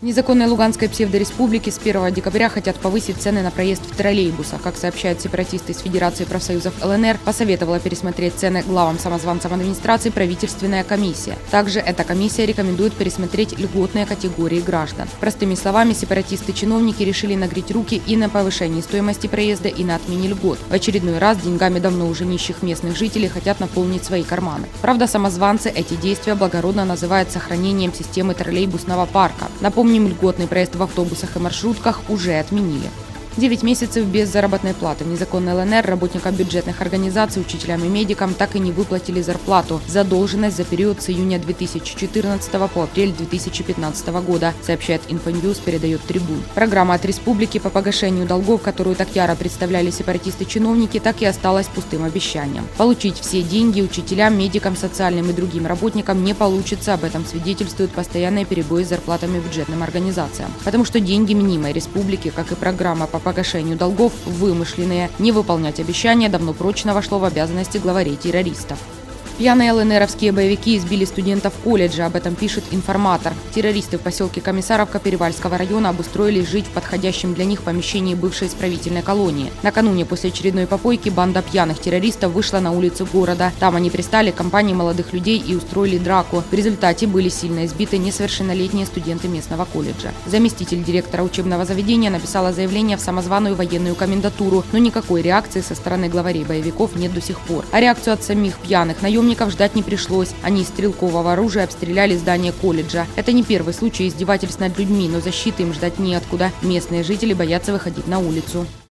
Незаконные луганской псевдореспублики с 1 декабря хотят повысить цены на проезд в троллейбусах. Как сообщают сепаратисты из Федерации профсоюзов ЛНР, посоветовала пересмотреть цены главам самозванцам администрации правительственная комиссия. Также эта комиссия рекомендует пересмотреть льготные категории граждан. Простыми словами, сепаратисты-чиновники решили нагреть руки и на повышении стоимости проезда, и на отмене льгот. В очередной раз деньгами давно уже нищих местных жителей хотят наполнить свои карманы. Правда, самозванцы эти действия благородно называют сохранением системы троллейбусного парка. Напомним, льготный проезд в автобусах и маршрутках уже отменили. 9 месяцев без заработной платы. В незаконной ЛНР работникам бюджетных организаций, учителям и медикам так и не выплатили зарплату. Задолженность за период с июня 2014 по апрель 2015 года, сообщает Инфоньюз, передает Трибун. Программа от республики по погашению долгов, которую так яро представляли сепаратисты-чиновники, так и осталась пустым обещанием. Получить все деньги учителям, медикам, социальным и другим работникам не получится. Об этом свидетельствуют постоянные перебои с зарплатами бюджетным организациям. Потому что деньги мнимой республики, как и программа по погашению долгов, вымышленные. Не выполнять обещания давно прочно вошло в обязанности главарей террористов. Пьяные ЛНРовские боевики избили студентов колледжа, об этом пишет «Информатор». Террористы в поселке Комиссаровка Перевальского района обустроились жить в подходящем для них помещении бывшей исправительной колонии. Накануне после очередной попойки банда пьяных террористов вышла на улицу города. Там они пристали к компании молодых людей и устроили драку. В результате были сильно избиты несовершеннолетние студенты местного колледжа. Заместитель директора учебного заведения написала заявление в самозваную военную комендатуру, но никакой реакции со стороны главарей боевиков нет до сих пор. А реакцию от самих пьяных наемников ждать не пришлось. Они из стрелкового оружия обстреляли здание колледжа. Это не первый случай издевательств над людьми, но защиты им ждать неоткуда. Местные жители боятся выходить на улицу.